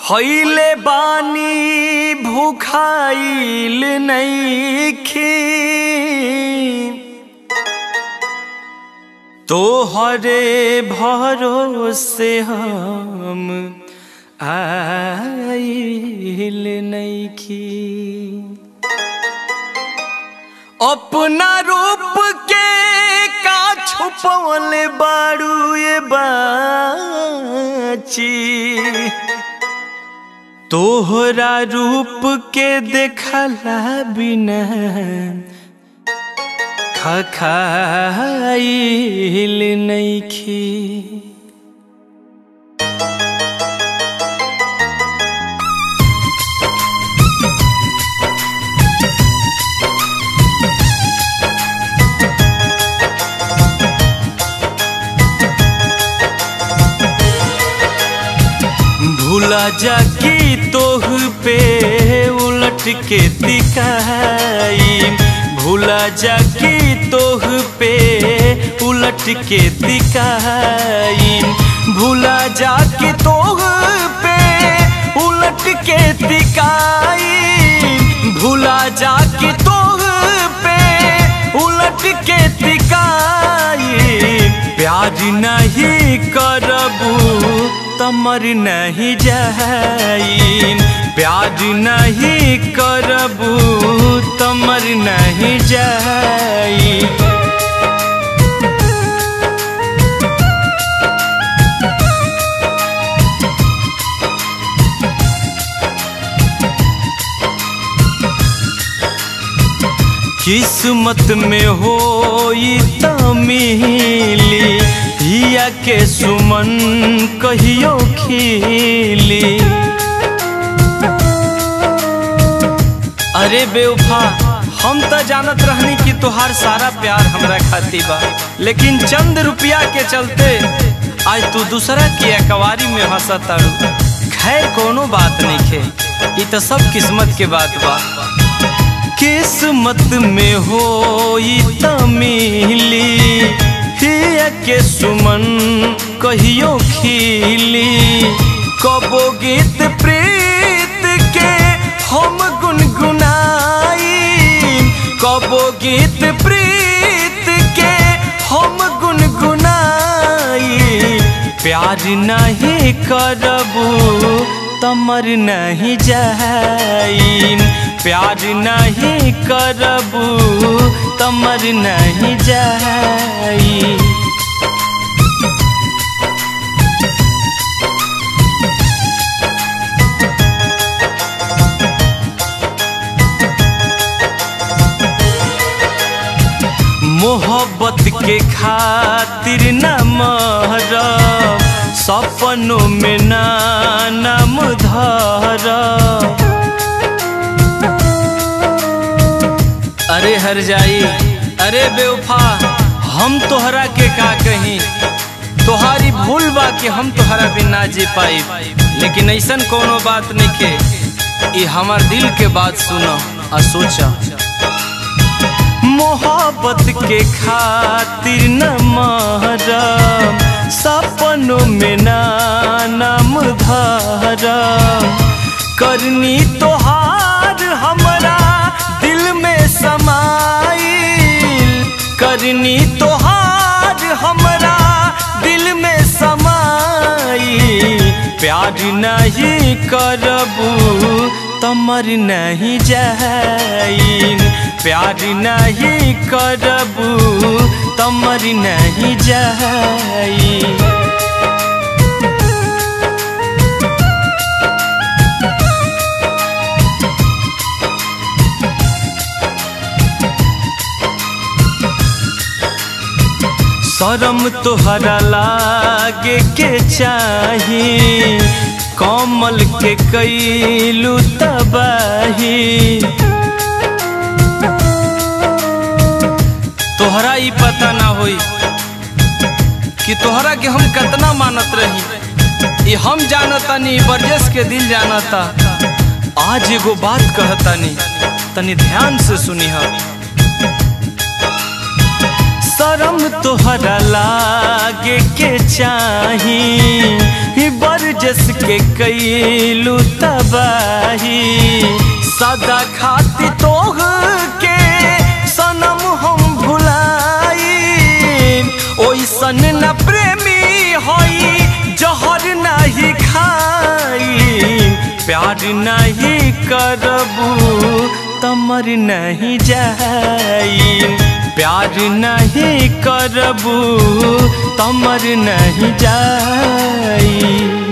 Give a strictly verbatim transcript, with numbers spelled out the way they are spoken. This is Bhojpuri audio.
हईले बानी भूखाइल नइखी तोहरे भरोसे हम आइल नइखी। अपना रूप के का छुपवले बारू ये बाची तोहरा रूप के देखला बिना खखाइल नइखी। भूला जाकी तोह पे उलट के दिखाई भूला जाकी तोह पे उलट के दिखाई भूला जाकी तोह पे उलट के दिखाई भूला जाकी तोह पे उलट के दिखाई। प्यार नहीं करबू तमर नहीं जाई प्यार नहीं करबू तमर नहीं जाई। किस्मत में होई त मिली हिया के सुमन कहियो खिली। अरे बेवफा हम तो जानत रहनी कि तुहार सारा प्यार हमरा खाती बा लेकिन चंद रुपया के चलते आज तू दूसरा की अकवारी में हंसतारू। खैर कोनो बात नहीं खे ये तो सब किस्मत के बात बा। किस्मत में होई त मिली हिया के सुमन कहियो खिली। कबो गीत प्रीत के हम गुनगुनाई कबो गीत प्रीत के हम गुनगुनाई। प्यार नहीं करबू तमर नहीं जाई प्यार नहीं करबू तमर नहीं जाई। मोहब्बत के खातिर न मरब सपनों में ना नाम धरब। अरे हर जाई अरे बेवफा हम तोहरा के का कहीं तोहारी भूल बा कि हम तोहरा बिना जी पाई लेकिन ऐसन कोनो बात नहीं के ये हमार दिल के बात सुनो आ सोचा। मोहब्बत के खातिर न मरब सपनों में ना नाम धरब। करनी तोहार हमरा दिल में समाइल करनी तोहार हमरा दिल में समाइल। प्यार नहीं करबू तमर नहीं जाई प्यार नहीं करबू तमर नहीं जाई। शरम तोहरा लागे के चाही कमल के कैलू तबाही। तोहरा ही पता ना होई कि तोहरा के हम कितना मानत रही ये हम जानता नहीं ब्रजेश के दिल जानता। आज एगो बात कहता नहीं तनी ध्यान से सुनी हम। शरम तोहरा लागे के चाही बरजेश के कैलू तबाही सदा खाती तोह के सनम हम भुलाई ओइसन न प्रेमी होई जहर नहीं खाई प्यार नहीं करबू तमर नहीं जाई प्यार नहीं करबू तमर नहीं जाई।